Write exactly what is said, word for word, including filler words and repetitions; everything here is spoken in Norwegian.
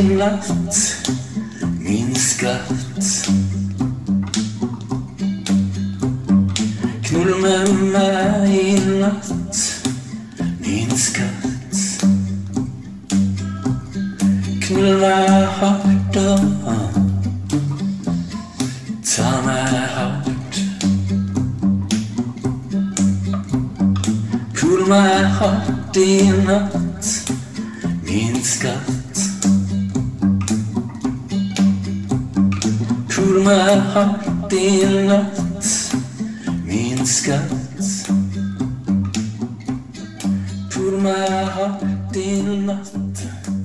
natt, min skatt. Knull med meg i natt, min skatt. Knull meg hardt og ta meg hardt. Knull meg hardt i natt, min skatt. Knull meg hardt i natt, min skatt. Knull meg hardt i natt.